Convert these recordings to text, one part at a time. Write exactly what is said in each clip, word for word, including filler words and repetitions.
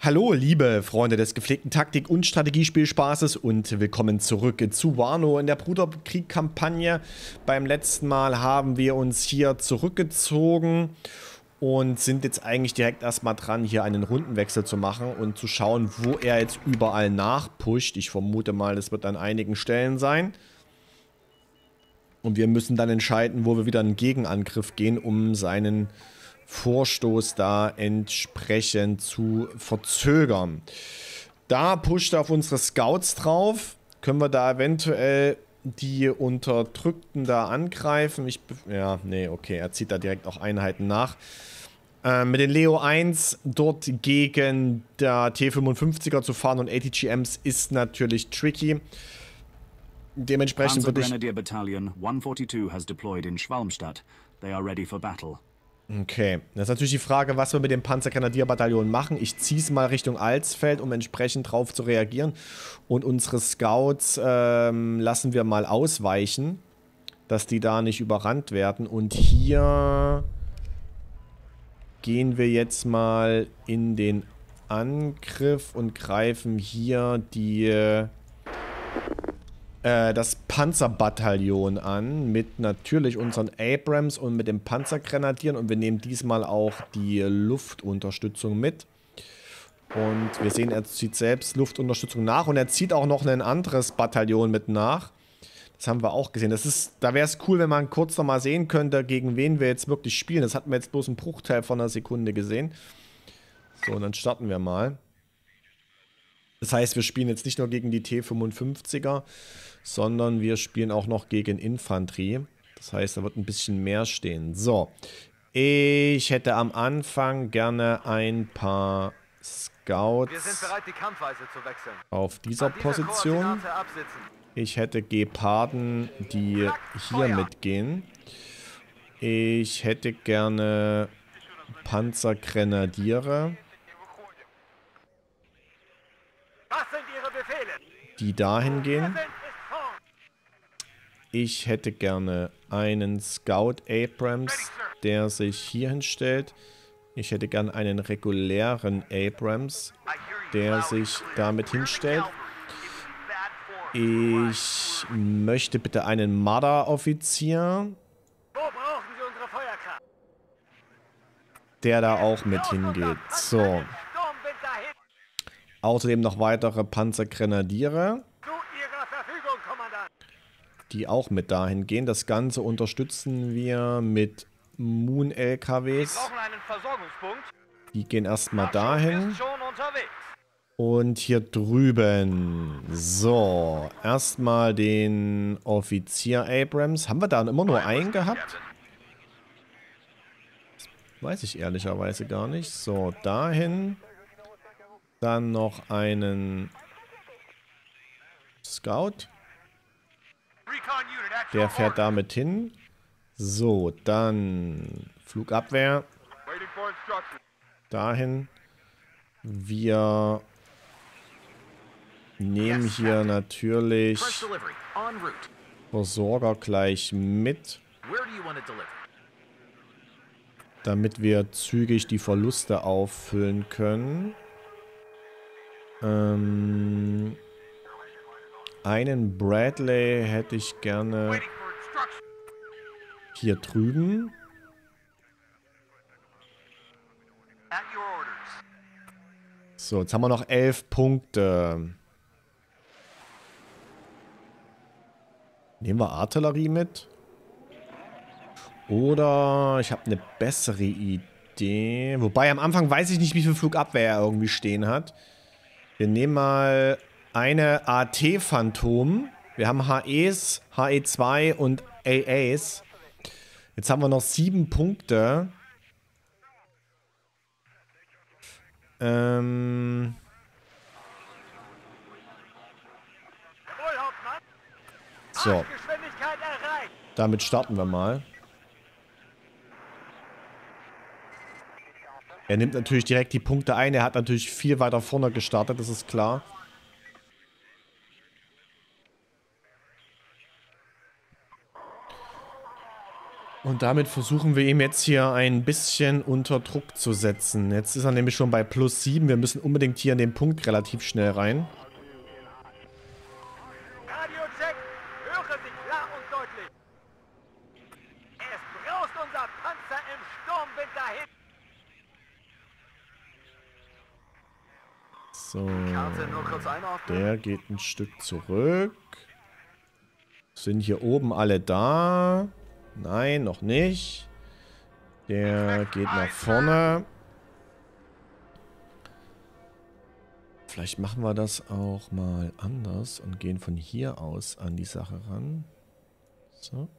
Hallo, liebe Freunde des gepflegten Taktik- und Strategiespielspaßes und willkommen zurück zu Wano in der Bruderkrieg-Kampagne. Beim letzten Mal haben wir uns hier zurückgezogen und sind jetzt eigentlich direkt erstmal dran, hier einen Rundenwechsel zu machen und zu schauen, wo er jetzt überall nachpusht. Ich vermute mal, das wird an einigen Stellen sein. Und wir müssen dann entscheiden, wo wir wieder einen Gegenangriff gehen, um seinen Vorstoß da entsprechend zu verzögern. Da pusht er auf unsere Scouts drauf. Können wir da eventuell die Unterdrückten da angreifen? Ich, ja, nee, okay, er zieht da direkt auch Einheiten nach. Äh, mit den Leo eins dort gegen der T fünfundfünfziger zu fahren und A T G Ms ist natürlich tricky. Dementsprechend würde ich... Grenadier Battalion one forty-two has deployed in Schwalmstadt. They are ready for battle. Okay, das ist natürlich die Frage, was wir mit dem Panzergrenadierbataillon machen. Ich ziehe es mal Richtung Alsfeld, um entsprechend drauf zu reagieren. Und unsere Scouts ähm, lassen wir mal ausweichen, dass die da nicht überrannt werden. Und hier gehen wir jetzt mal in den Angriff und greifen hier die... das Panzerbataillon an, mit natürlich unseren Abrams und mit den Panzergrenadieren und wir nehmen diesmal auch die Luftunterstützung mit. Und wir sehen, er zieht selbst Luftunterstützung nach und er zieht auch noch ein anderes Bataillon mit nach. Das haben wir auch gesehen. Das ist, da wäre es cool, wenn man kurz noch mal sehen könnte, gegen wen wir jetzt wirklich spielen. Das hatten wir jetzt bloß einen Bruchteil von einer Sekunde gesehen. So, und dann starten wir mal. Das heißt, wir spielen jetzt nicht nur gegen die T fünfundfünfziger, sondern wir spielen auch noch gegen Infanterie. Das heißt, da wird ein bisschen mehr stehen. So, ich hätte am Anfang gerne ein paar Scouts Wir sind bereit, die Kampfweise zu wechseln. auf dieser Position. Ich hätte Geparden, die hier mitgehen. Ich hätte gerne Panzergrenadiere, die dahin gehen. Ich hätte gerne einen Scout Abrams, der sich hier hinstellt. Ich hätte gerne einen regulären Abrams, der sich damit hinstellt. Ich möchte bitte einen Marder-Offizier, der da auch mit hingeht. So. Außerdem noch weitere Panzergrenadiere, die auch mit dahin gehen. Das Ganze unterstützen wir mit Moon-L K Ws. Die gehen erstmal dahin. Und hier drüben. So, erstmal den Offizier Abrams. Haben wir da immer nur einen gehabt? Das weiß ich ehrlicherweise gar nicht. So, dahin. Dann noch einen Scout. Der fährt damit hin. So, dann Flugabwehr. Dahin. Wir nehmen hier natürlich Versorger gleich mit, damit wir zügig die Verluste auffüllen können. Ähm, einen Bradley hätte ich gerne hier drüben. So, jetzt haben wir noch elf Punkte. Nehmen wir Artillerie mit? Oder ich habe eine bessere Idee. Wobei am Anfang weiß ich nicht, wie viel Flugabwehr er irgendwie stehen hat. Wir nehmen mal eine A T-Phantom. Wir haben H Es, H E zwei und A As. Jetzt haben wir noch sieben Punkte. Ähm... So. Damit starten wir mal. Er nimmt natürlich direkt die Punkte ein. Er hat natürlich viel weiter vorne gestartet, das ist klar. Und damit versuchen wir ihm jetzt hier ein bisschen unter Druck zu setzen. Jetzt ist er nämlich schon bei plus sieben. Wir müssen unbedingt hier in den Punkt relativ schnell rein. Radiocheck, höre Sie klar und deutlich. Es braust unser Panzer im Sturmwind dahin. So, Karte nur kurz einordnen. der geht ein Stück zurück. Sind hier oben alle da? Nein, noch nicht. Der geht nach vorne. Vielleicht machen wir das auch mal anders und gehen von hier aus an die Sache ran. So.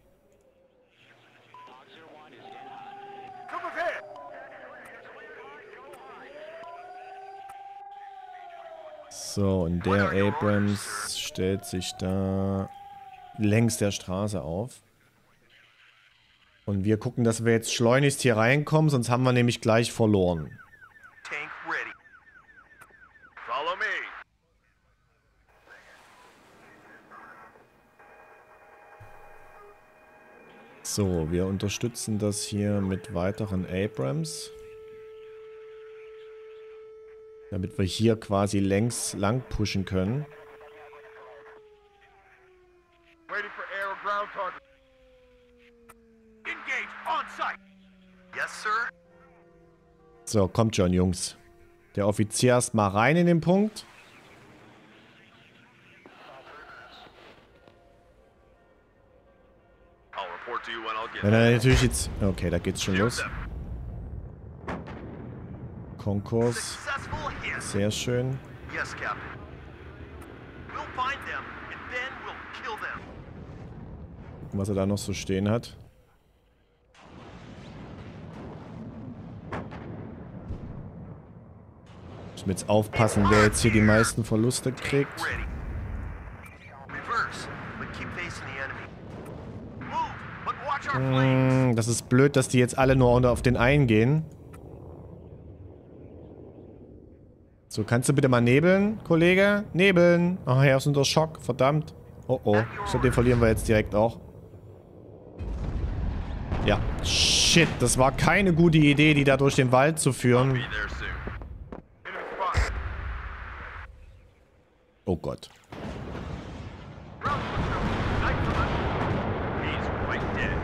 So, und der Abrams stellt sich da längs der Straße auf. Und wir gucken, dass wir jetzt schleunigst hier reinkommen, sonst haben wir nämlich gleich verloren. Tank ready. Follow me. So, wir unterstützen das hier mit weiteren Abrams. Damit wir hier quasi längs lang pushen können. Waiting for air or ground target. Engage on site. Yes, sir. So, kommt schon, Jungs. Der Offizier ist mal rein in den Punkt. I'll report to you when I'll get. Wenn er natürlich jetzt... Okay, da geht's schon los. Konkurs. Successful hit. Sehr schön. Yes, Captain. We'll find them and then we'll kill them. Gucken, was er da noch so stehen hat. Müssen wir jetzt aufpassen, wer jetzt hier die meisten Verluste kriegt. Ready. Reverse, but keep facing the enemy. Move, but watch our flanks. Hm, das ist blöd, dass die jetzt alle nur auf den einen gehen. So, kannst du bitte mal nebeln, Kollege? Nebeln. Ach, er ist unter Schock. Verdammt. Oh, oh. Ich glaube, den verlieren wir jetzt direkt auch. Ja. Shit, das war keine gute Idee, die da durch den Wald zu führen. Be there soon. Enemy spotted. Oh Gott. Ground control. Night for us. He's right dead.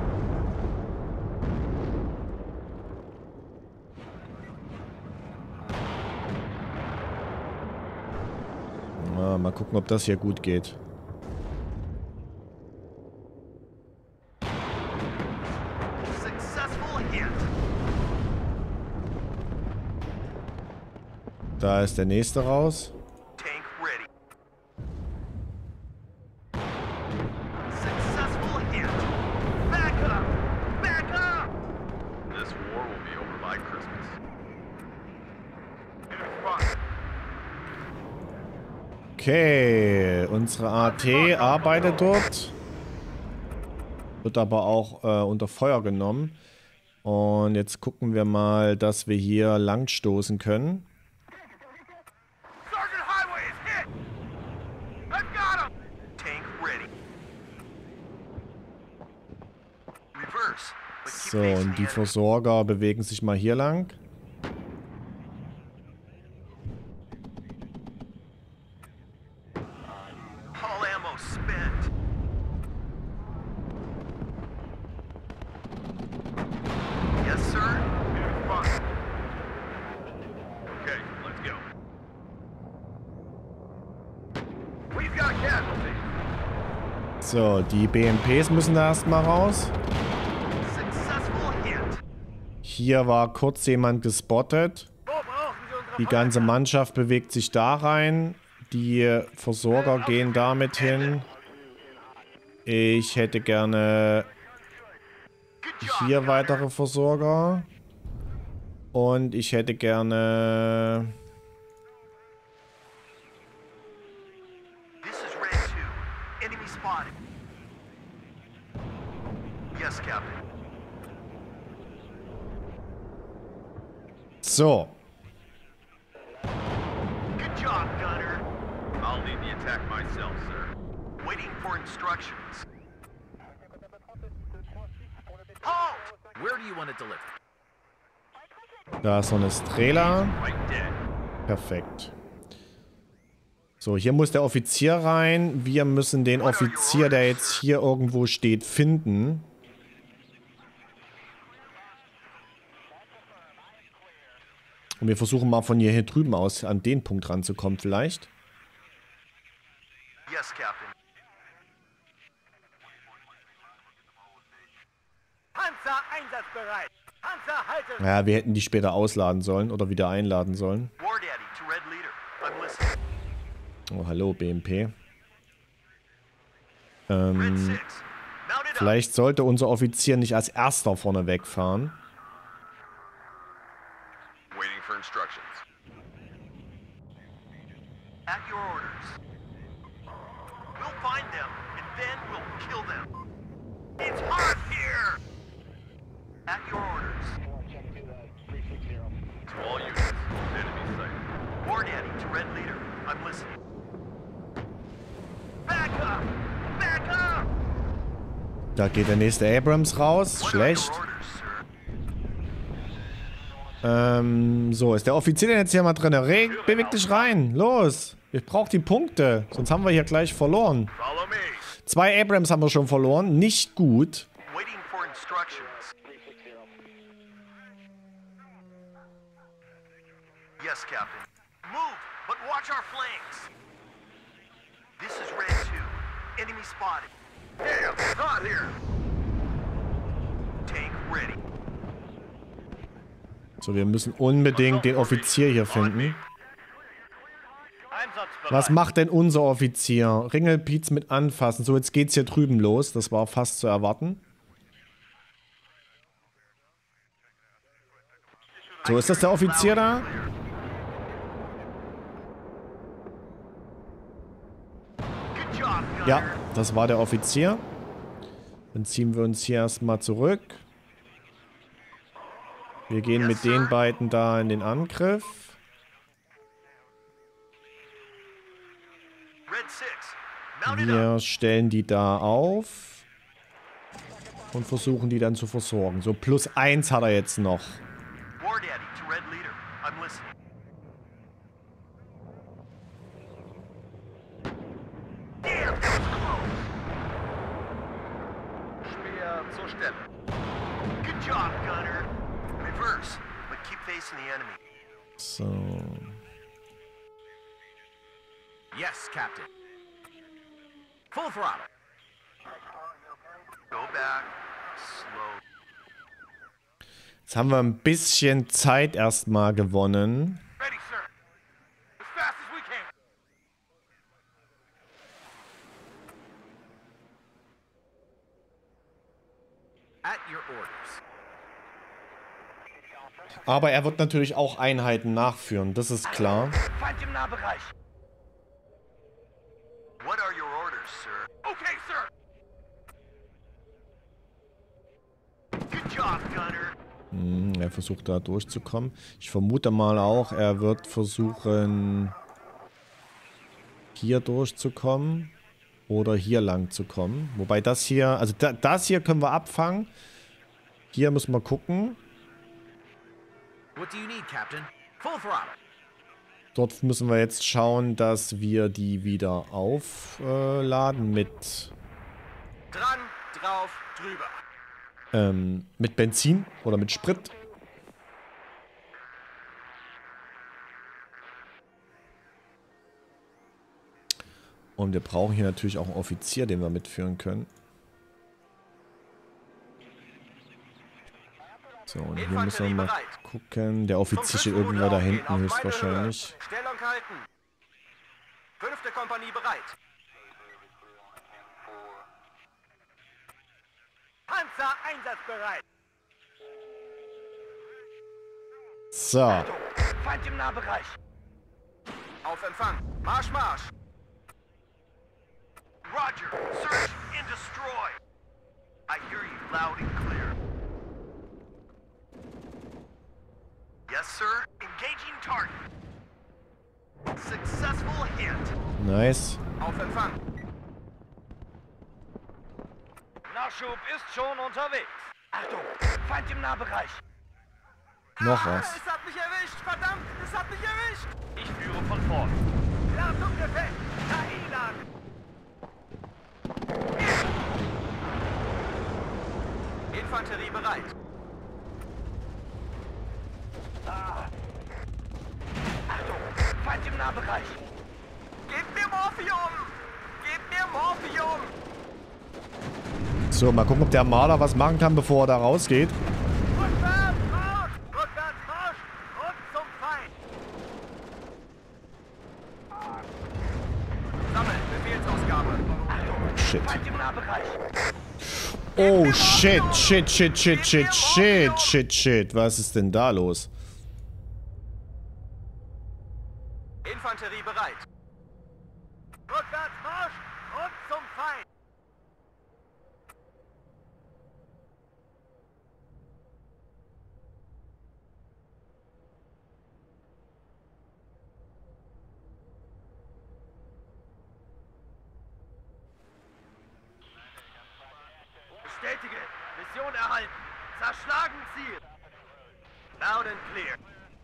Na, mal gucken, ob das hier gut geht. Successful hit. Da ist der nächste raus. Tank ready. Successful hit. Back up! Back up! This war will be over by Christmas. Enemy spotted. Okay, unsere A T arbeitet dort. Wird aber auch äh, unter Feuer genommen. Und jetzt gucken wir mal, dass wir hier langstoßen können. Sergeant Highway is hit! I've got him! Tank ready. Reverse. but keep So, facing und die the enemy. Versorger bewegen sich mal hier lang. All ammo spent. Yes, sir. Okay, let's go. We've got casualties. So, die B M Ps müssen da erstmal raus. Successful hit. Hier war kurz jemand gespottet. Wo brauchen Sie unsere Die ganze Mannschaft bewegt sich da rein. Die Versorger gehen damit hin. Ich hätte gerne Good job, hier Gunner. weitere Versorger. Und ich hätte gerne... This is Red two. Enemy spotted. Yes, Captain. So. Good job, Gunner. I'll lead the attack myself, sir. Waiting for instructions. Where do you want it delivered? Da ist noch eine Strela. Perfekt. So, hier muss der Offizier rein. Wir müssen den Offizier, der jetzt hier irgendwo steht, finden. Und wir versuchen mal von hier, hier drüben aus an den Punkt ranzukommen vielleicht. Yes, Captain. Panzer einsatzbereit. Panzer halten. Ja, wir hätten die später ausladen sollen oder wieder einladen sollen. War Daddy to Red Leader. I'm listening. Oh, hallo, B M P. Red Ähm, six. Mount it up. vielleicht sollte unser Offizier nicht als erster vorne wegfahren. Waiting for instructions. At your orders. We'll find them, and then we'll kill them. It's hot here! At your orders. To all units, enemy sighted. War Daddy to Red Leader. I'm listening. Back up! Back up! Da geht der nächste Abrams raus. What are your Schlecht. orders, sir? Ähm, so, ist der Offizier denn jetzt hier mal drin? Reg, beweg dich rein. Los. Ich brauche die Punkte. Sonst haben wir hier gleich verloren. Follow me. Zwei Abrams haben wir schon verloren. Nicht gut. Waiting for instructions. Yes, Captain. Move, but watch our flanks. This is Red two. Enemy spotted. Damn, it's hot here. Tank ready. So, wir müssen unbedingt den Offizier hier finden. Einsatzbereit. Was macht denn unser Offizier? Ringelpiez mit anfassen. So, jetzt geht's hier drüben los. Das war fast zu erwarten. So, ist das der Offizier da? Good job, Gunner. Ja, das war der Offizier. Dann ziehen wir uns hier erstmal zurück. Wir gehen mit den beiden da in den Angriff. Red six. Mount it up. Wir stellen die da auf. Und versuchen die dann zu versorgen. So, plus eins hat er jetzt noch. War Daddy to Red Leader. I'm listening. Damn, that was close. Speer zur Stelle. Good job, Gunner. Reverse, but keep facing the enemy. So. Yes, Captain. Full throttle. Go back. Slow. Jetzt haben wir ein bisschen Zeit erstmal gewonnen. Ready, sir. As fast as we can. At your orders. Aber er wird natürlich auch Einheiten nachführen, das ist klar. Feind im Nahbereich. What are your orders, sir? Okay, sir. Good job, Gunner. Hm, er versucht da durchzukommen. Ich vermute mal auch, er wird versuchen, hier durchzukommen oder hier lang zu kommen. Wobei das hier, also da, das hier können wir abfangen. Hier müssen wir gucken. What do you need, Captain? Full throttle. Dort müssen wir jetzt schauen, dass wir die wieder aufladen mit, Dran, drauf, drüber. ähm, mit Benzin oder mit Sprit. Und wir brauchen hier natürlich auch einen Offizier, den wir mitführen können. So, und hier müssen wir mal gucken. Der Offizier steht irgendwo da hinten höchstwahrscheinlich. Stellung halten. Fünfte Kompanie bereit. Panzer einsatzbereit. So. Feind im Nahbereich. Auf Empfang. Marsch, Marsch. Roger, search and destroy. I hear you loud and clear. Yes, sir. Engaging target. Successful hit. Nice. Auf Empfang. Nachschub ist schon unterwegs. Achtung, Feind im Nahbereich. Noch Ah, was. es hat mich erwischt! Verdammt, es hat mich erwischt! Ich führe von vorn. Ladung gefällt! K I-Laden! Infanterie bereit. Ah. Achtung, Feind im Nahbereich. Gebt mir Morphium! Gebt mir Morphium! So, mal gucken, ob der Marder was machen kann, bevor er da rausgeht. Rückwärts, raus! Rückwärts, raus! Und zum Feind! Sammeln, Befehlsausgabe. Achtung, Shit. Feind im Nahbereich. Oh, shit, shit, shit, shit, shit, shit, shit, shit. Was ist denn da los? Infanterie bereit. Rückwärts, Marsch! Und zum Feind! Bestätige. Mission erhalten. Zerschlagen Ziel. Loud and clear.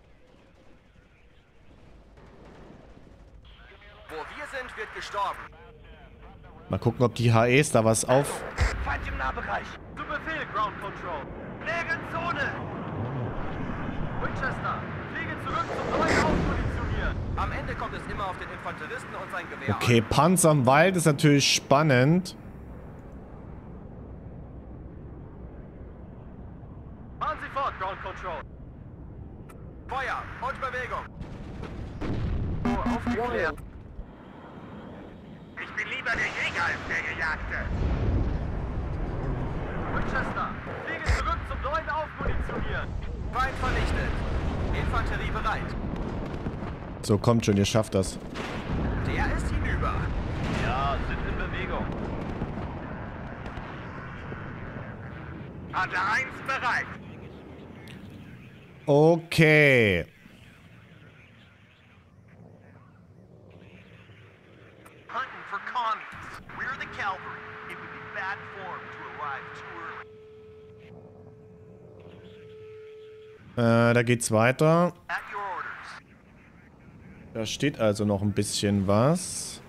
Wo wir sind, wird gestorben. Mal gucken, ob die H Es da was auf... Feind im Nahbereich. Zu Befehl, Ground Control. Legen Zone. Winchester, fliege zurück zum neuen Aufmunitionieren. Am Ende kommt es immer auf den Infanteristen und sein Gewehr Okay, Panzer im Wald ist natürlich spannend. an. Fahren Sie fort, Ground Control. Feuer und Bewegung. Oh, aufgeklärt. Ich bin lieber der Jäger als der Gejagte. Winchester, fliege zurück zum neuen Aufmunitionieren. Feind vernichtet. Infanterie bereit. So, kommt schon, ihr schafft das. Der ist hinüber. Ja, sind in Bewegung. Adler eins bereit. Okay. Hunting for commies. We're the cavalry. It would be bad form to arrive too early. Äh, da geht's weiter. At your orders. Da steht also noch ein bisschen was.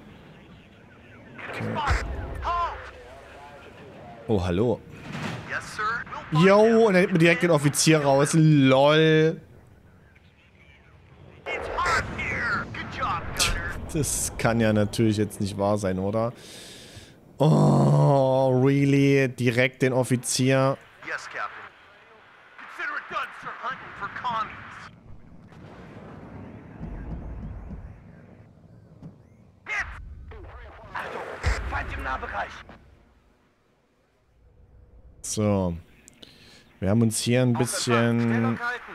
Enemy spotted. Halt! Oh, hallo. Yes, sir. We'll find Jo, them. und dann nimmt man direkt den Offizier raus. LOL. It's hot here. Good job, Gunner. Das kann ja natürlich jetzt nicht wahr sein, oder? Oh, really? Direkt den Offizier. Yes, Captain. Consider it done, sir. Hunting for commies. Hit! Achtung! Feind im Nahbereich. So. Wir haben uns hier ein Stellung bisschen... halten.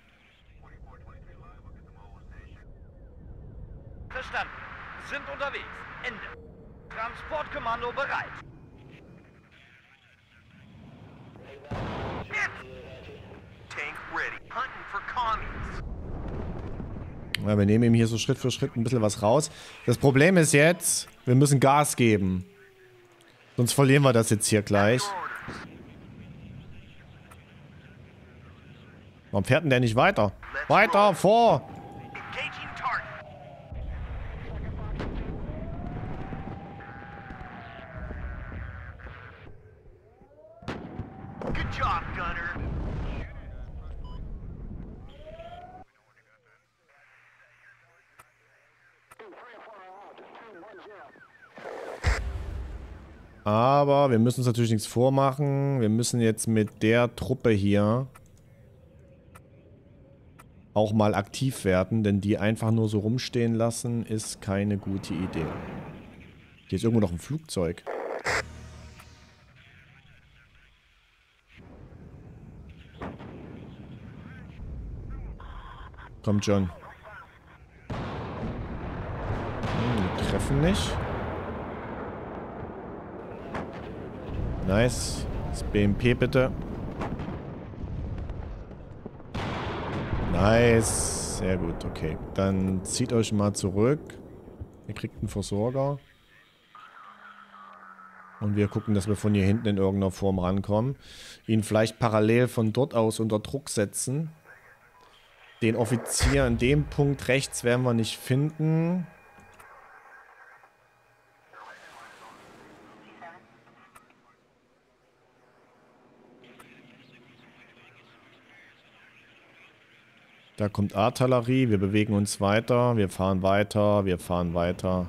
Verstanden. Sind unterwegs. Ende. Transportkommando bereit. Hit! Tank ready. Hunting for commies. Ja, wir nehmen ihm hier so Schritt für Schritt ein bisschen was raus. Das Problem ist jetzt, wir müssen Gas geben. Sonst verlieren wir das jetzt hier gleich. Your orders. Warum fährt denn der nicht weiter? Weiter, vor! Engaging target. Good job, Gunner. Aber wir müssen uns natürlich nichts vormachen. Wir müssen jetzt mit der Truppe hier auch mal aktiv werden, denn die einfach nur so rumstehen lassen, ist keine gute Idee. Hier ist irgendwo noch ein Flugzeug. Kommt schon. Hm, die treffen nicht. Nice. Das B M P bitte. Nice. Sehr gut, okay. Dann zieht euch mal zurück. Ihr kriegt einen Versorger. Und wir gucken, dass wir von hier hinten in irgendeiner Form rankommen. Ihn vielleicht parallel von dort aus unter Druck setzen. Den Offizier an dem Punkt rechts werden wir nicht finden. Da kommt Artillerie, wir bewegen uns weiter, wir fahren weiter, wir fahren weiter.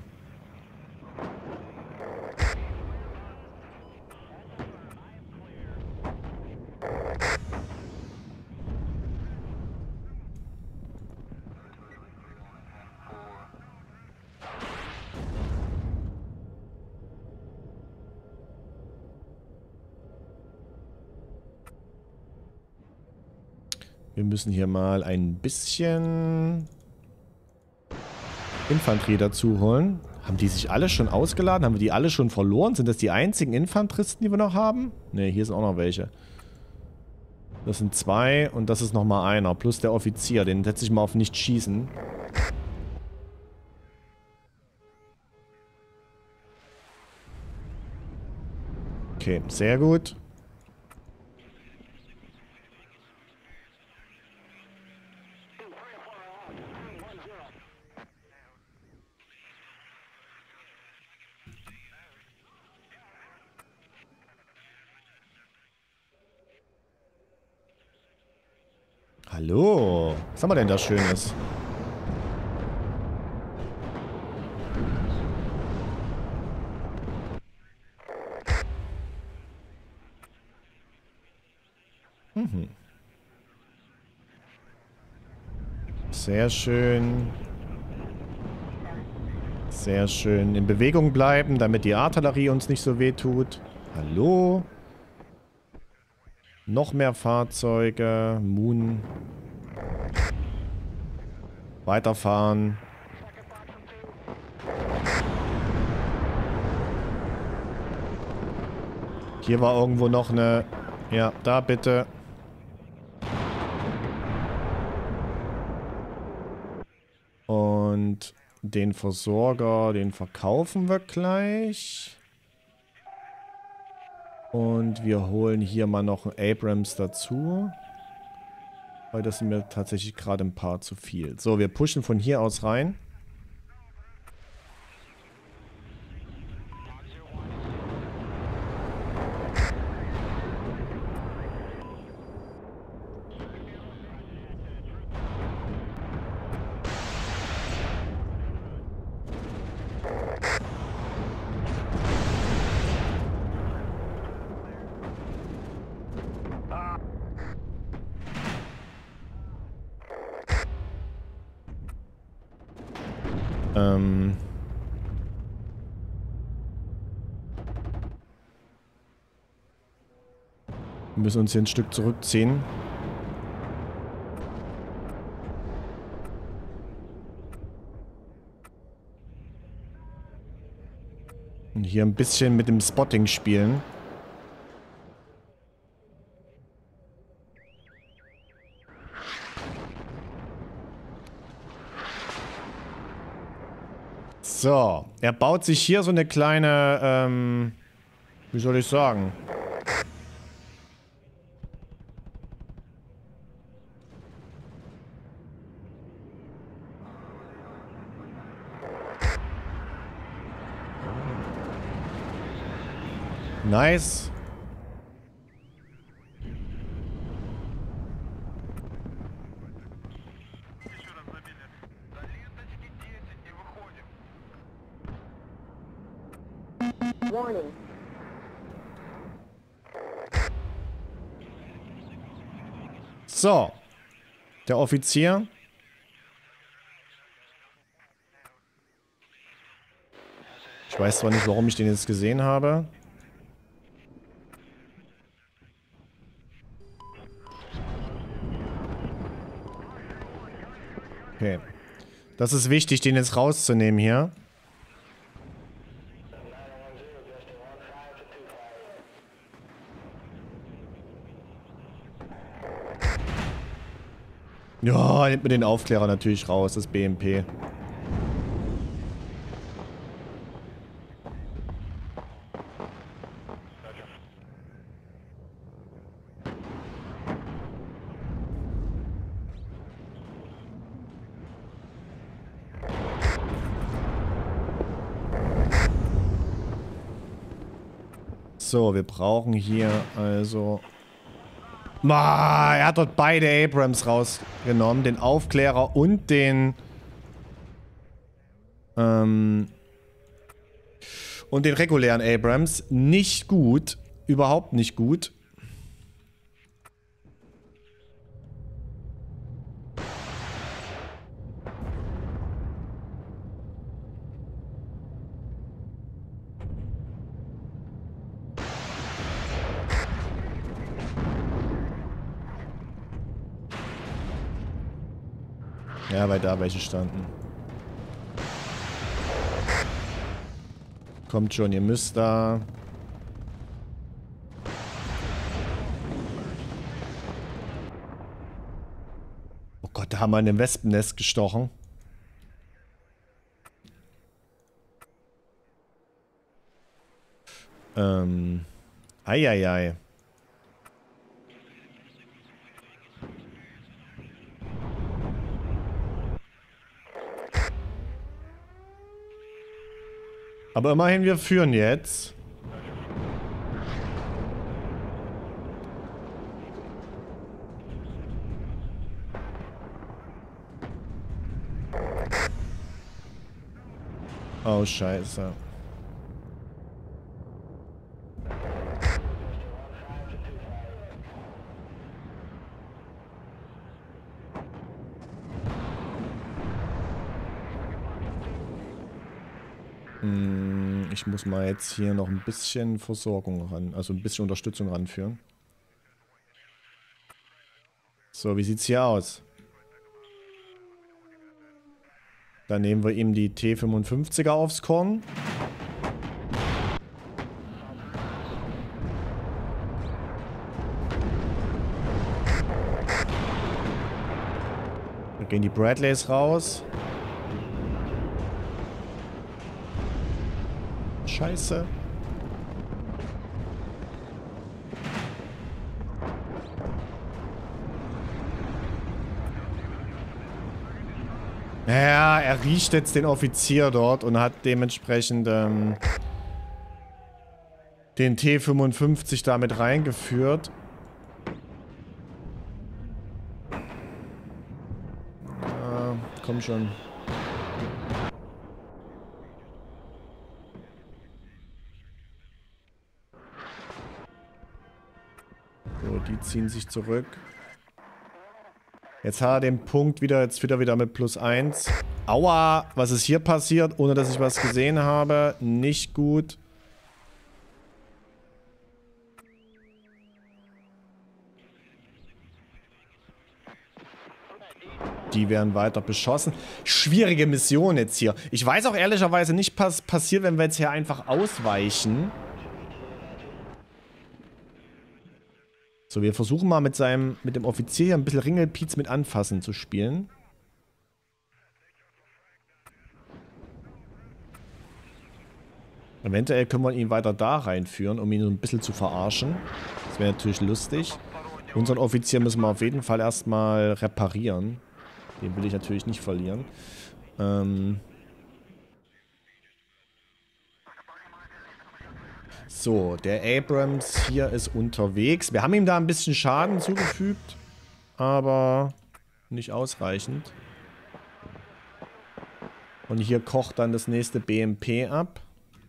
Wir müssen hier mal ein bisschen Infanterie dazu holen. Haben die sich alle schon ausgeladen? Haben wir die alle schon verloren? Sind das die einzigen Infanteristen, die wir noch haben? Ne, hier sind auch noch welche. Das sind zwei und das ist nochmal einer. Plus der Offizier. Den setze ich mal auf nicht schießen. Okay, sehr gut. Hallo, was haben wir denn da Schönes? Mhm. Sehr schön. Sehr schön. In Bewegung bleiben, damit die Artillerie uns nicht so weh tut. Hallo? Noch mehr Fahrzeuge. Moon. Weiterfahren. Hier war irgendwo noch eine... Ja, da bitte. Und den Versorger, den verkaufen wir gleich. Und wir holen hier mal noch einen Abrams dazu. Weil das sind mir tatsächlich gerade ein paar zu viel. So, wir pushen von hier aus rein. Ähm... Wir müssen uns hier ein Stück zurückziehen. Und hier ein bisschen mit dem Spotting spielen. So, er baut sich hier so eine kleine, ähm, wie soll ich sagen? Nice. Warning. So. Der Offizier. Ich weiß zwar nicht, warum ich den jetzt gesehen habe. Okay. Das ist wichtig, den jetzt rauszunehmen hier. Ja, nimmt mir den Aufklärer natürlich raus, das B M P. So, wir brauchen hier also... Ma, er hat dort beide Abrams rausgenommen. Den Aufklärer und den... Ähm... Und den regulären Abrams. Nicht gut. Überhaupt nicht gut. Ja, weil da welche standen. Kommt schon, ihr müsst da. Oh Gott, da haben wir in einem Wespennest gestochen. Ähm. Eieiei. Aber immerhin, wir führen jetzt. Oh, scheiße. Ich muss mal jetzt hier noch ein bisschen Versorgung ran, also ein bisschen Unterstützung ranführen. So, wie sieht's hier aus? Dann nehmen wir ihm die T fünfundfünfziger aufs Korn. Da gehen die Bradleys raus. Scheiße. Ja, er riecht jetzt den Offizier dort und hat dementsprechend ähm, den T fünfundfünfzig damit reingeführt. Ja, komm schon. So, die ziehen sich zurück. Jetzt hat er den Punkt wieder, jetzt wieder wieder mit plus eins. Aua, was ist hier passiert, ohne dass ich was gesehen habe? Nicht gut. Die werden weiter beschossen. Schwierige Mission jetzt hier. Ich weiß auch ehrlicherweise nicht, was passiert, wenn wir jetzt hier einfach ausweichen. So, wir versuchen mal mit seinem, mit dem Offizier hier ein bisschen Ringelpiez mit Anfassen zu spielen. Eventuell können wir ihn weiter da reinführen, um ihn so ein bisschen zu verarschen. Das wäre natürlich lustig. Unseren Offizier müssen wir auf jeden Fall erstmal reparieren. Den will ich natürlich nicht verlieren. Ähm... So, der Abrams hier ist unterwegs. Wir haben ihm da ein bisschen Schaden zugefügt, aber nicht ausreichend. Und hier kocht dann das nächste B M P ab.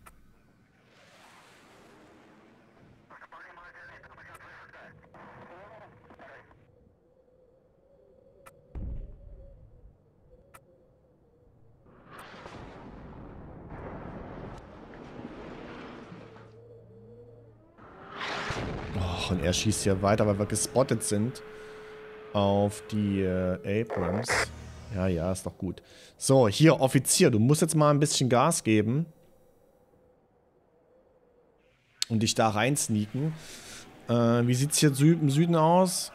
Und er schießt hier weiter, weil wir gespottet sind auf die äh, Abrams. Ja, ja, ist doch gut. So, hier, Offizier, du musst jetzt mal ein bisschen Gas geben. Und dich da rein sneaken. Äh, wie sieht es hier Sü im Süden aus?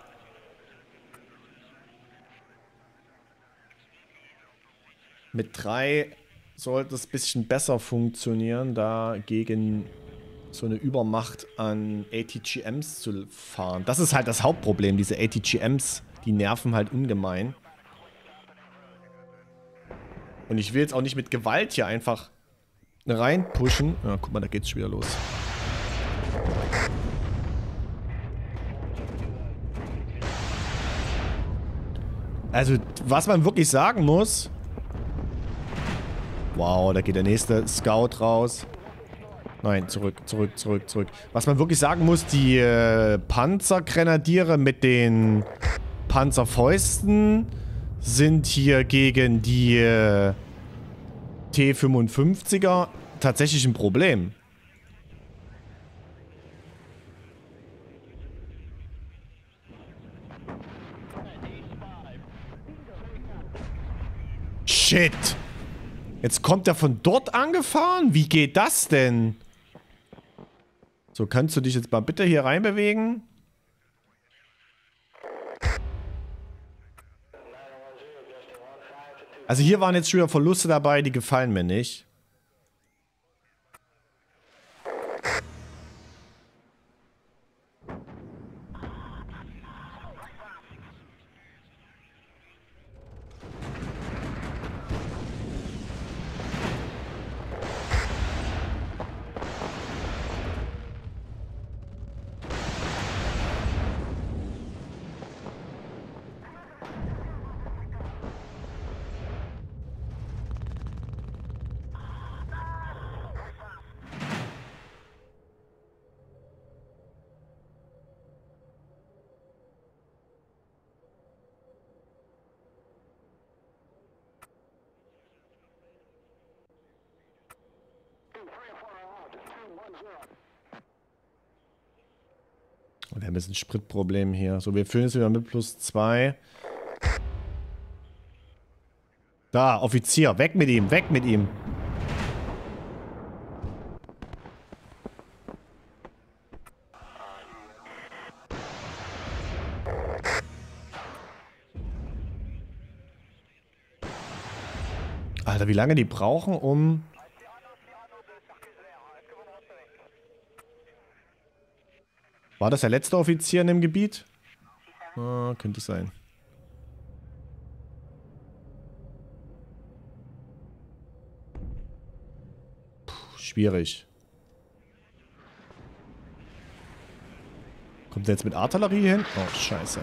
Mit drei sollte es ein bisschen besser funktionieren, da gegen so eine Übermacht an A T G Ms zu fahren. Das ist halt das Hauptproblem. Diese A T G Ms, die nerven halt ungemein. Und ich will jetzt auch nicht mit Gewalt hier einfach reinpushen. Ja, guck mal, da geht's schon wieder los. Also, was man wirklich sagen muss... Wow, da geht der nächste Scout raus. Nein, zurück, zurück, zurück, zurück. Was man wirklich sagen muss, die äh, Panzergrenadiere mit den Panzerfäusten sind hier gegen die äh, T fünfundfünfziger tatsächlich ein Problem. Shit! Jetzt kommt er von dort angefahren? Wie geht das denn? So, kannst du dich jetzt mal bitte hier reinbewegen? Also hier waren jetzt schon wieder Verluste dabei, die gefallen mir nicht. Wir haben jetzt ein Spritproblem hier. So, wir führen jetzt wieder mit plus zwei. Da, Offizier. Weg mit ihm, weg mit ihm. Alter, wie lange die brauchen, um... War das der letzte Offizier in dem Gebiet? Ah, könnte sein. Puh, schwierig. Kommt der jetzt mit Artillerie hin? Oh, scheiße.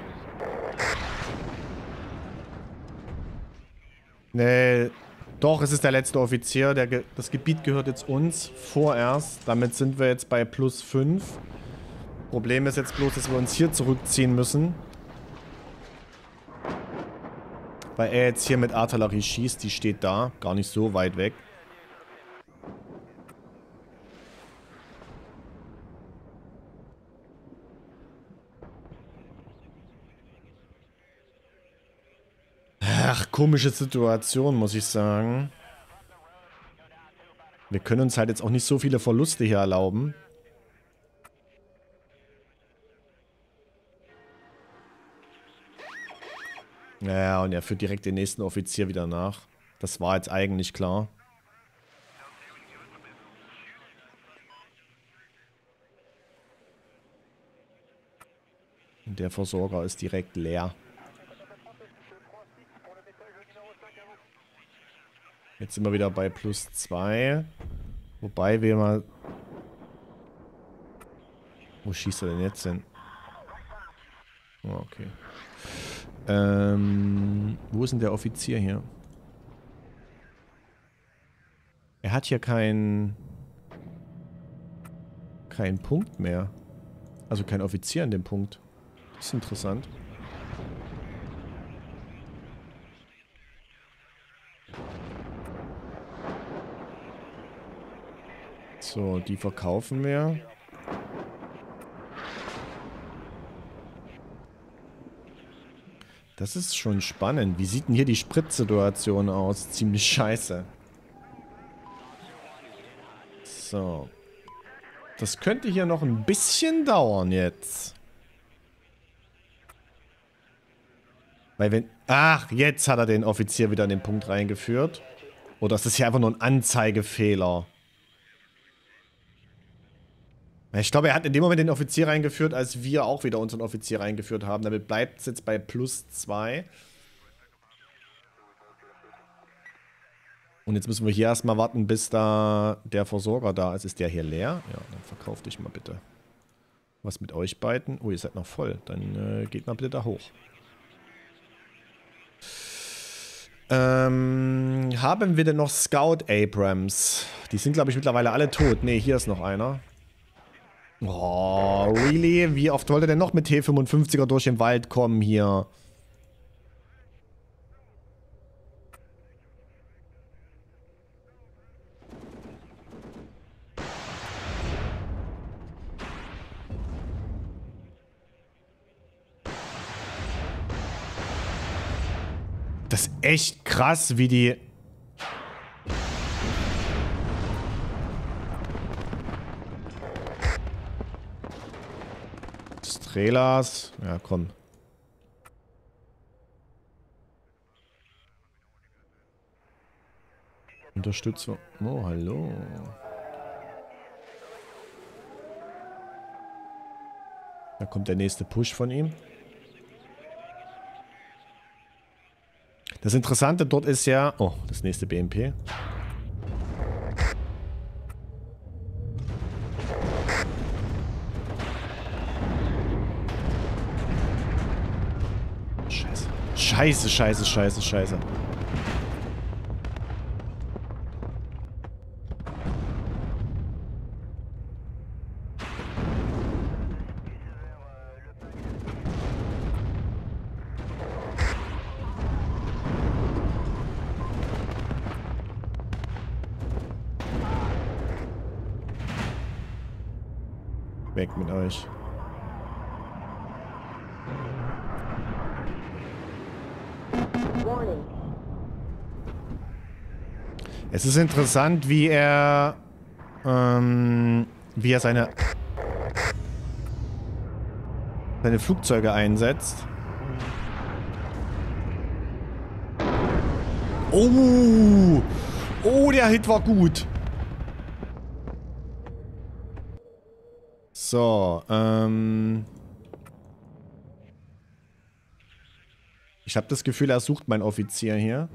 Nee, doch, es ist der letzte Offizier. Der Ge das Gebiet gehört jetzt uns vorerst. Damit sind wir jetzt bei plus fünf. Problem ist jetzt bloß, dass wir uns hier zurückziehen müssen. Weil er jetzt hier mit Artillerie schießt. Die steht da. Gar nicht so weit weg. Ach, komische Situation, muss ich sagen. Wir können uns halt jetzt auch nicht so viele Verluste hier erlauben. Ja, und er führt direkt den nächsten Offizier wieder nach. Das war jetzt eigentlich klar. Und der Versorger ist direkt leer. Jetzt sind wir wieder bei plus zwei. Wobei wir mal... Wo schießt er denn jetzt hin? Oh, okay. Ähm, wo ist denn der Offizier hier? Er hat hier keinen... keinen Punkt mehr. Also kein Offizier an dem Punkt. Das ist interessant. So, die verkaufen wir. Das ist schon spannend. Wie sieht denn hier die Spritsituation aus? Ziemlich scheiße. So. Das könnte hier noch ein bisschen dauern jetzt. Weil wenn... Ach, jetzt hat er den Offizier wieder an den Punkt reingeführt. Oder ist das hier einfach nur ein Anzeigefehler? Ich glaube, er hat in dem Moment den Offizier reingeführt, als wir auch wieder unseren Offizier reingeführt haben. Damit bleibt es jetzt bei plus zwei. Und jetzt müssen wir hier erstmal warten, bis da der Versorger da ist. Ist der hier leer? Ja, dann verkauf dich mal bitte. Was mit euch beiden? Oh, ihr seid noch voll. Dann äh, geht mal bitte da hoch. Ähm, haben wir denn noch Scout Abrams? Die sind, glaube ich, mittlerweile alle tot. Ne, hier ist noch einer. Oh, really? Wie oft wollt ihr denn noch mit T fünfundfünfziger durch den Wald kommen hier? Das ist echt krass, wie die... Strelas. Ja, komm. Unterstützung. Oh, hallo. Da kommt der nächste Push von ihm. Das Interessante dort ist ja... Oh, das nächste B M P. Scheiße. Scheiße, scheiße, scheiße, scheiße. Weg mit euch. Es ist interessant, wie er ähm, wie er seine seine Flugzeuge einsetzt. Oh! Oh, der Hit war gut. So, ähm... ich habe das Gefühl, er sucht meinen Offizier hier.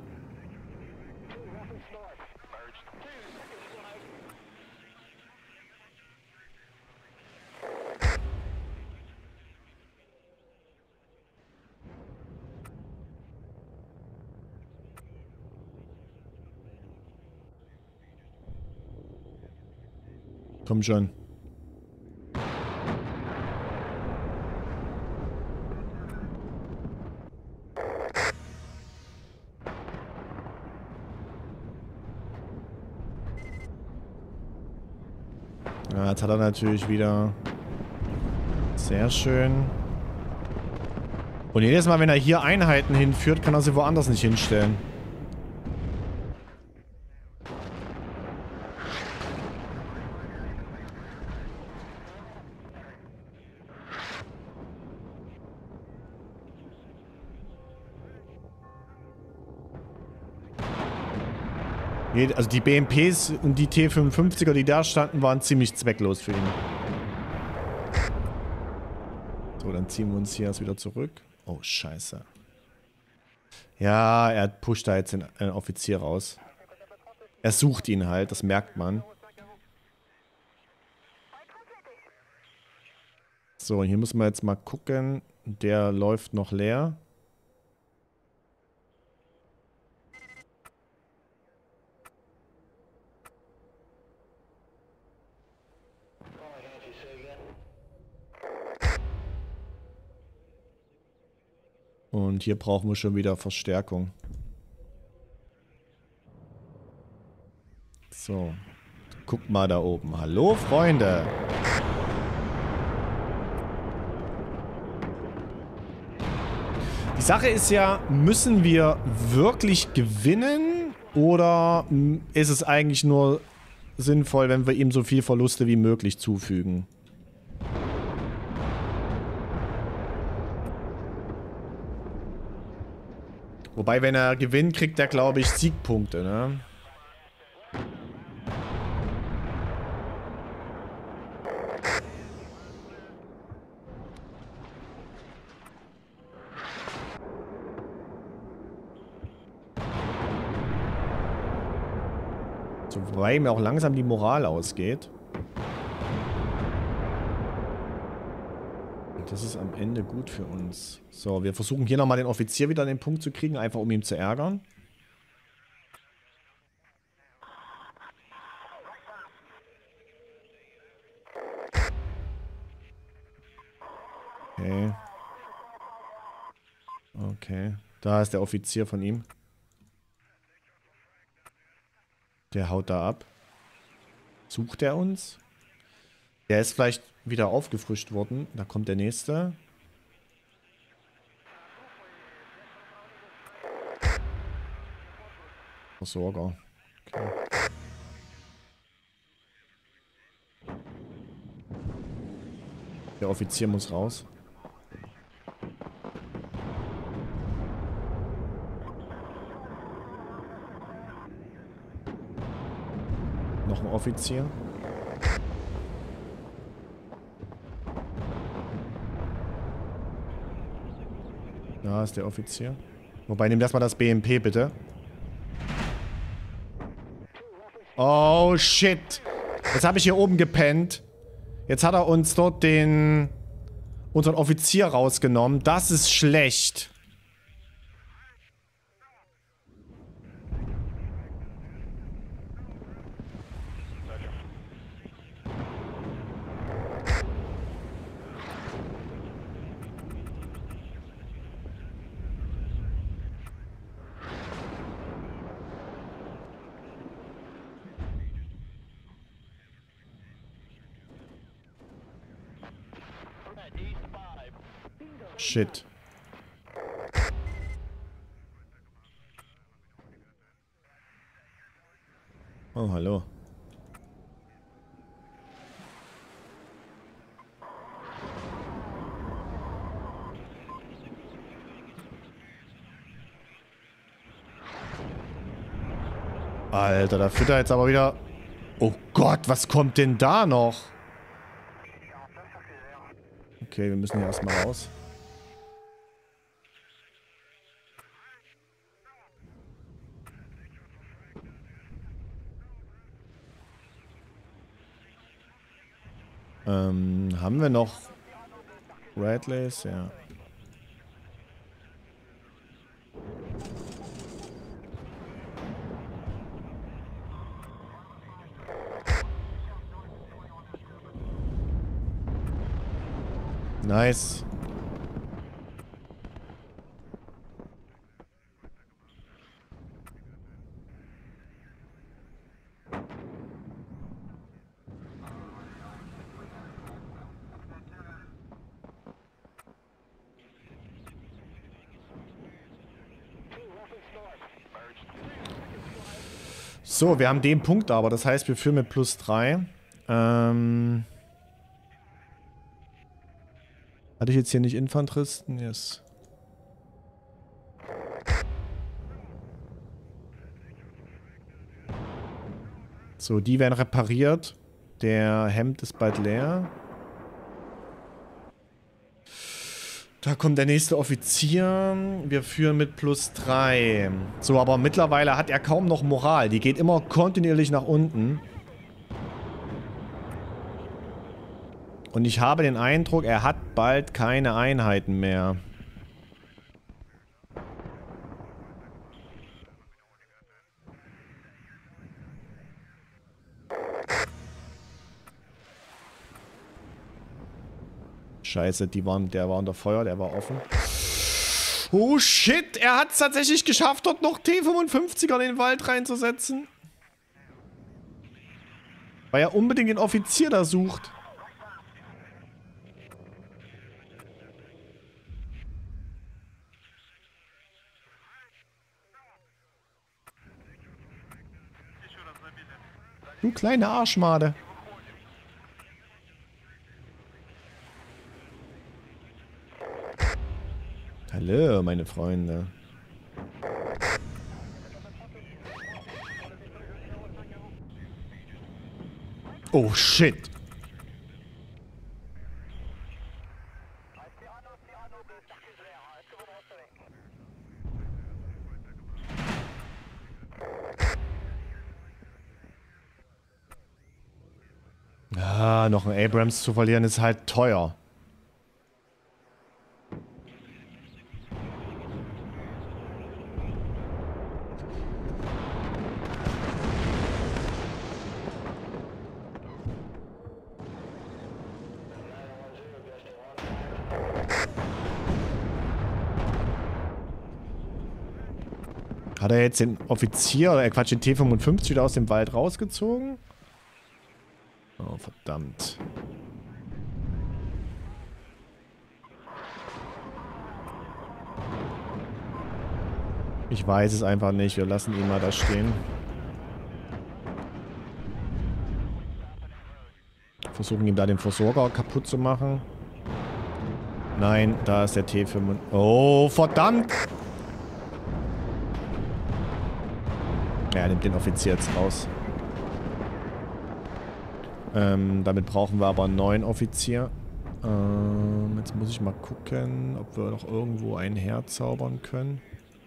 Komm schon. Ja, jetzt hat er natürlich wieder... Sehr schön. Und jedes Mal, wenn er hier Einheiten hinführt, kann er sie woanders nicht hinstellen. Also die B M Ps und die T fünfundfünfziger, die da standen, waren ziemlich zwecklos für ihn. So, dann ziehen wir uns hier erst wieder zurück. Oh, scheiße. Ja, er pusht da jetzt den äh, Offizier raus. Er sucht ihn halt, das merkt man. So, hier müssen wir jetzt mal gucken. Der läuft noch leer. Und hier brauchen wir schon wieder Verstärkung. So. Guck mal da oben. Hallo, Freunde. Die Sache ist ja, müssen wir wirklich gewinnen? Oder ist es eigentlich nur sinnvoll, wenn wir ihm so viel Verluste wie möglich zufügen? Wobei, wenn er gewinnt, kriegt er, glaube ich, Siegpunkte, ne? So, wobei mir auch langsam die Moral ausgeht. Das ist am Ende gut für uns. So, wir versuchen hier nochmal den Offizier wieder an den Punkt zu kriegen, einfach um ihn zu ärgern. Okay. Okay. Da ist der Offizier von ihm. Der haut da ab. Sucht er uns? Der ist vielleicht wieder aufgefrischt worden. Da kommt der nächste. Versorger. Okay. Der Offizier muss raus. Noch ein Offizier. Da ist der Offizier. Wobei, nimm erstmal das B M P, bitte. Oh, shit. Jetzt habe ich hier oben gepennt. Jetzt hat er uns dort den... unseren Offizier rausgenommen. Das ist schlecht. Shit. Oh, hallo. Alter, da führt er jetzt aber wieder... Oh Gott, was kommt denn da noch? Okay, wir müssen hier erstmal raus. Ähm, haben wir noch Radleys? Ja. Nice. So, wir haben den Punkt aber, das heißt, wir führen mit plus drei. Ähm... Hatte ich jetzt hier nicht Infanteristen? Yes. So, die werden repariert. Der Hemd ist bald leer. Da kommt der nächste Offizier. Wir führen mit plus drei. So, aber mittlerweile hat er kaum noch Moral. Die geht immer kontinuierlich nach unten. Und ich habe den Eindruck, er hat bald keine Einheiten mehr. Scheiße, die waren, der war unter Feuer, der war offen. Oh shit, er hat es tatsächlich geschafft, dort noch T fünfundfünfziger in den Wald reinzusetzen. Weil er unbedingt den Offizier da sucht. Du kleine Arschmade. Hallo, meine Freunde. Oh, shit. Ah, noch ein Abrams zu verlieren ist halt teuer. Hat er jetzt den Offizier, oder Quatsch, den T fünfundfünfzig wieder aus dem Wald rausgezogen? Oh, verdammt. Ich weiß es einfach nicht. Wir lassen ihn mal da stehen. Versuchen ihm da den Versorger kaputt zu machen. Nein, da ist der T fünf. Oh, verdammt! Ja, er nimmt den Offizier jetzt raus. Ähm, damit brauchen wir aber einen neuen Offizier. Ähm, jetzt muss ich mal gucken, ob wir noch irgendwo einen herzaubern können.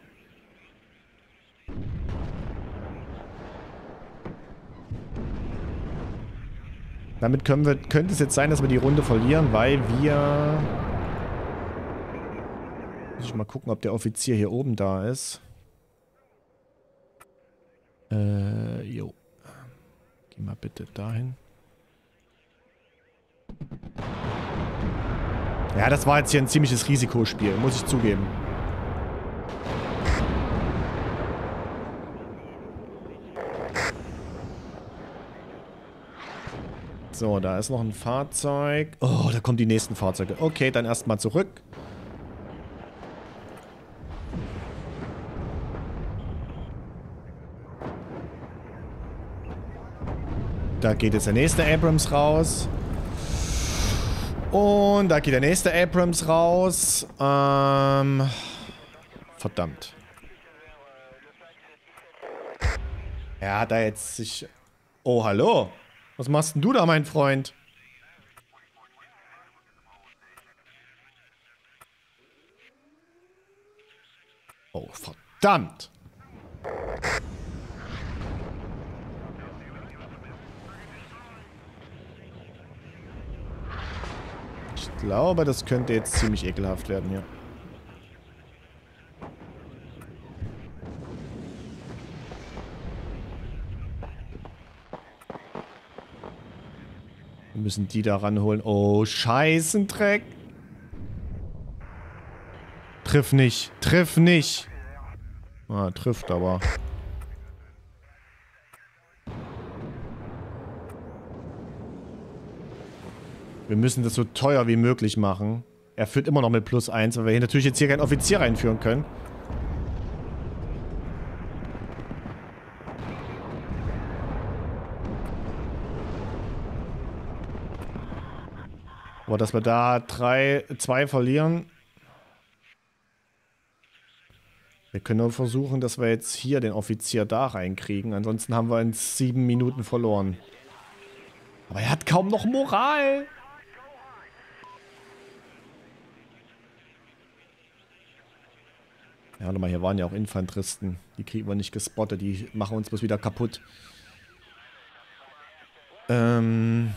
Damit können wir, könnte es jetzt sein, dass wir die Runde verlieren, weil wir... Muss ich mal gucken, ob der Offizier hier oben da ist. Äh, jo. Geh mal bitte dahin. Ja, das war jetzt hier ein ziemliches Risikospiel, muss ich zugeben. So, da ist noch ein Fahrzeug. Oh, da kommen die nächsten Fahrzeuge. Okay, dann erstmal zurück. Da geht jetzt der nächste Abrams raus. Und da geht der nächste Abrams raus. Ähm, verdammt. Er hat da jetzt sich... Oh, hallo. Was machst denn du da, mein Freund? Oh, verdammt. Ich glaube, das könnte jetzt ziemlich ekelhaft werden hier. Wir müssen die da ranholen. Oh, Scheißendreck. Triff nicht. Triff nicht. Ah, trifft aber. Wir müssen das so teuer wie möglich machen. Er führt immer noch mit plus eins, weil wir hier natürlich jetzt hier keinen Offizier reinführen können. Aber dass wir da drei, zwei verlieren. Wir können nur versuchen, dass wir jetzt hier den Offizier da reinkriegen. Ansonsten haben wir in sieben Minuten verloren. Aber er hat kaum noch Moral. Ja, warte mal, hier waren ja auch Infanteristen. Die kriegen wir nicht gespottet. Die machen uns bloß wieder kaputt. Ähm...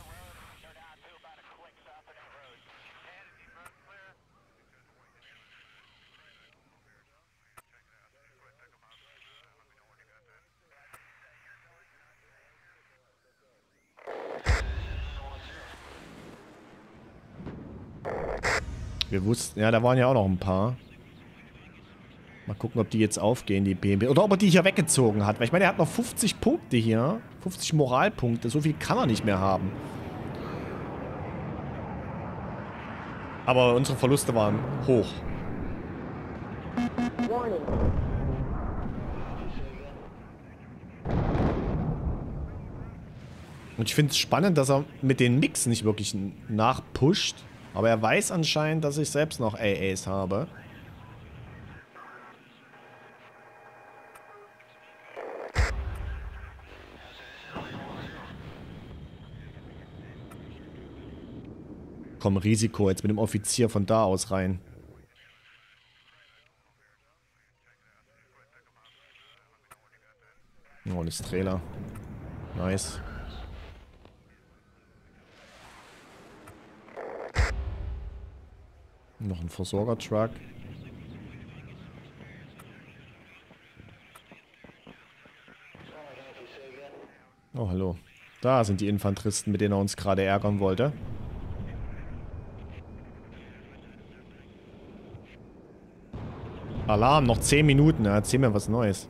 Wir wussten, ja, da waren ja auch noch ein paar. Mal gucken, ob die jetzt aufgehen, die B M B. Oder ob er die hier weggezogen hat. Weil ich meine, er hat noch fünfzig Punkte hier. fünfzig Moralpunkte. So viel kann er nicht mehr haben. Aber unsere Verluste waren hoch. Und ich finde es spannend, dass er mit den Mix nicht wirklich nachpusht. Aber er weiß anscheinend, dass ich selbst noch A As habe. Komm, Risiko jetzt mit dem Offizier von da aus rein. Oh, eine Strela. Nice. Noch ein Versorger-Truck. Oh, hallo. Da sind die Infanteristen, mit denen er uns gerade ärgern wollte. Alarm, noch zehn Minuten. Ja, erzähl mir was Neues.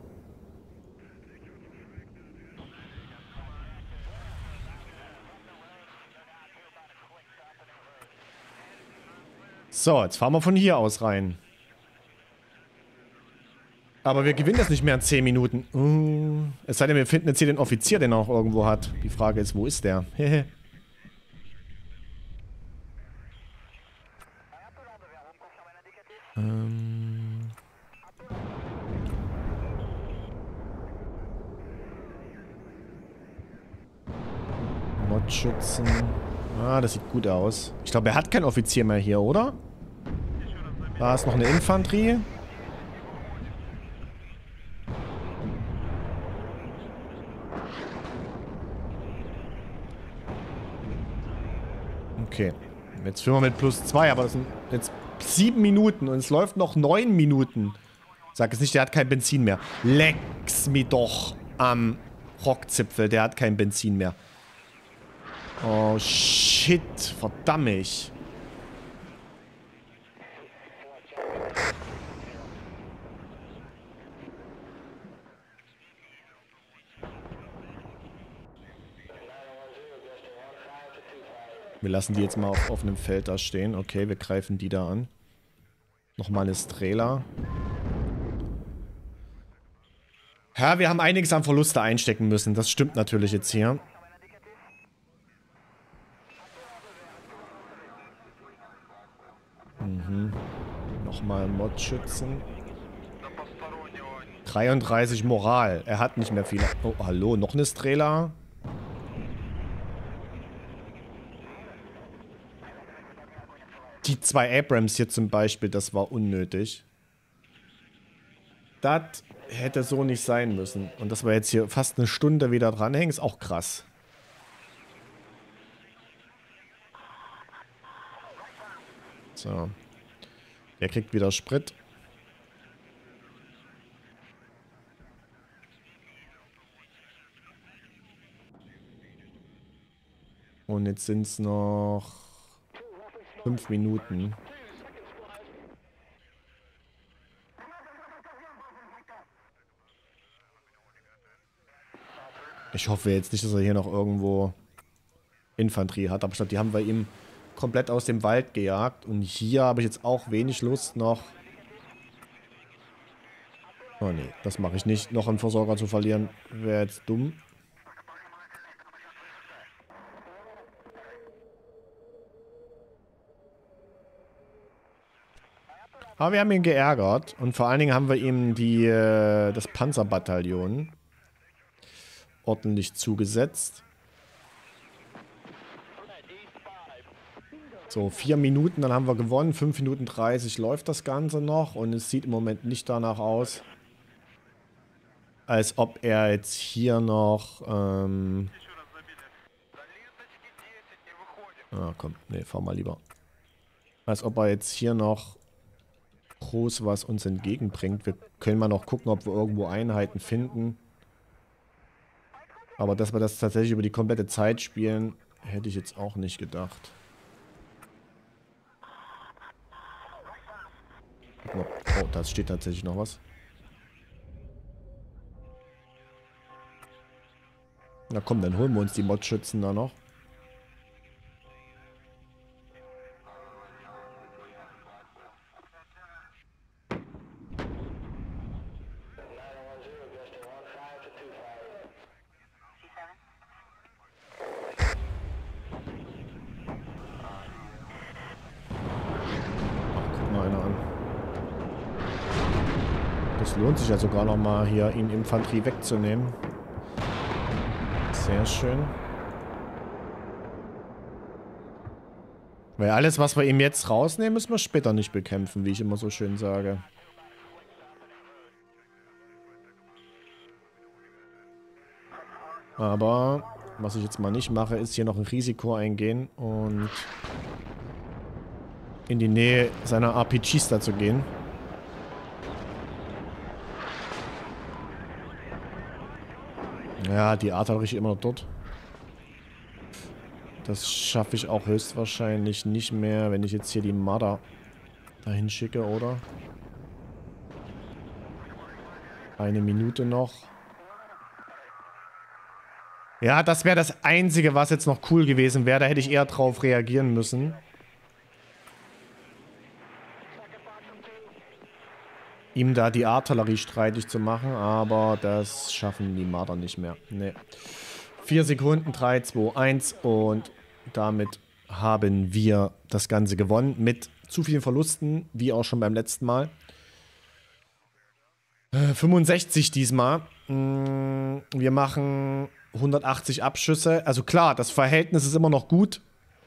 So, jetzt fahren wir von hier aus rein. Aber wir gewinnen das nicht mehr in zehn Minuten. Uh, es sei denn, wir finden jetzt hier den Offizier, den er auch irgendwo hat. Die Frage ist, wo ist der? Hehe. ähm. Modschützen. Ah, das sieht gut aus. Ich glaube, er hat keinen Offizier mehr hier, oder? Da ist noch eine Infanterie. Okay. Jetzt führen wir mit plus zwei, aber das sind jetzt sieben Minuten und es läuft noch neun Minuten. Sag jetzt nicht, der hat kein Benzin mehr. Leck's mir doch am Rockzipfel, der hat kein Benzin mehr. Oh, shit. Verdammt. Wir lassen die jetzt mal auf offenem Feld da stehen. Okay, wir greifen die da an. Nochmal eine Strela. Ja, wir haben einiges an Verluste einstecken müssen. Das stimmt natürlich jetzt hier. Mhm. Nochmal Modschützen. dreiunddreißig Moral. Er hat nicht mehr viele. Oh, hallo, noch eine Strela. Die zwei Abrams hier zum Beispiel, das war unnötig. Das hätte so nicht sein müssen. Und dass wir jetzt hier fast eine Stunde wieder dranhängen, ist auch krass. So. Der kriegt wieder Sprit. Und jetzt sind es noch fünf Minuten. Ich hoffe jetzt nicht, dass er hier noch irgendwo Infanterie hat. Aber ich glaube, die haben wir ihm komplett aus dem Wald gejagt. Und hier habe ich jetzt auch wenig Lust noch. Oh nee, das mache ich nicht. Noch einen Versorger zu verlieren, wäre jetzt dumm. Aber wir haben ihn geärgert. Und vor allen Dingen haben wir ihm die, äh, das Panzerbataillon ordentlich zugesetzt. So, vier Minuten, dann haben wir gewonnen. fünf Minuten dreißig läuft das Ganze noch. Und es sieht im Moment nicht danach aus, als ob er jetzt hier noch... Ähm ah, komm. Nee, fahr mal lieber. Als ob er jetzt hier noch groß was uns entgegenbringt. Wir können mal noch gucken, ob wir irgendwo Einheiten finden. Aber dass wir das tatsächlich über die komplette Zeit spielen, hätte ich jetzt auch nicht gedacht. Oh, da steht tatsächlich noch was. Na komm, dann holen wir uns die Modschützen da noch. Es lohnt sich ja sogar noch mal hier, ihn Infanterie wegzunehmen. Sehr schön. Weil alles, was wir ihm jetzt rausnehmen, müssen wir später nicht bekämpfen, wie ich immer so schön sage. Aber was ich jetzt mal nicht mache, ist hier noch ein Risiko eingehen und in die Nähe seiner R P Gs da zu gehen. Ja, die Artillerie immer noch dort. Das schaffe ich auch höchstwahrscheinlich nicht mehr, wenn ich jetzt hier die Marder dahin schicke, oder? Eine Minute noch. Ja, das wäre das Einzige, was jetzt noch cool gewesen wäre. Da hätte ich eher drauf reagieren müssen. Ihm da die Artillerie streitig zu machen, aber das schaffen die Marder nicht mehr. Nee. Vier Sekunden, drei, zwei, eins und damit haben wir das Ganze gewonnen. Mit zu vielen Verlusten, wie auch schon beim letzten Mal. Äh, fünfundsechzig diesmal. Mm, wir machen hundertachtzig Abschüsse. Also klar, das Verhältnis ist immer noch gut,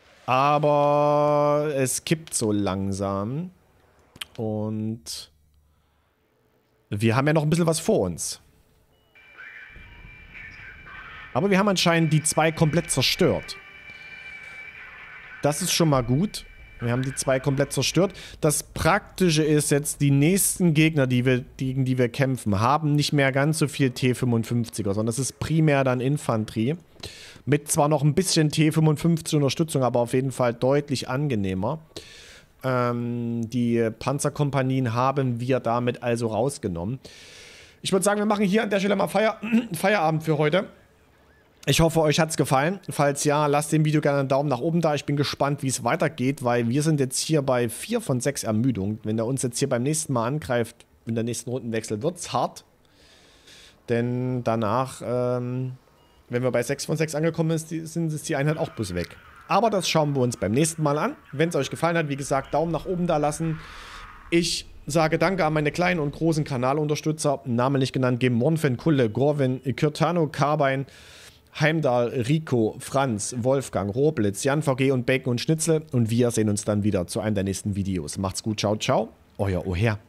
aber es kippt so langsam. Und wir haben ja noch ein bisschen was vor uns. Aber wir haben anscheinend die zwei komplett zerstört. Das ist schon mal gut. Wir haben die zwei komplett zerstört. Das Praktische ist jetzt, die nächsten Gegner, die wir, gegen die wir kämpfen, haben nicht mehr ganz so viel T fünfundfünfziger, sondern es ist primär dann Infanterie. Mit zwar noch ein bisschen T fünfundfünfzig Unterstützung, aber auf jeden Fall deutlich angenehmer. Ähm, die Panzerkompanien haben wir damit also rausgenommen. Ich würde sagen, wir machen hier an der Stelle mal Feier Feierabend für heute. Ich hoffe, euch hat es gefallen. Falls ja, lasst dem Video gerne einen Daumen nach oben da. Ich bin gespannt, wie es weitergeht, weil wir sind jetzt hier bei vier von sechs Ermüdungen. Wenn er uns jetzt hier beim nächsten Mal angreift, in der nächsten Rundenwechsel, wird es hart. Denn danach, ähm, wenn wir bei sechs von sechs angekommen sind, sind ist die Einheit auch bloß weg. Aber das schauen wir uns beim nächsten Mal an. Wenn es euch gefallen hat, wie gesagt, Daumen nach oben da lassen. Ich sage danke an meine kleinen und großen Kanalunterstützer, namentlich genannt Game Monfen, Kulle, Gorwin, Kürtano, Carbine, Heimdall, Rico, Franz, Wolfgang, Roblitz, Jan V G und Bacon und Schnitzel. Und wir sehen uns dann wieder zu einem der nächsten Videos. Macht's gut, ciao, ciao. Euer Oher.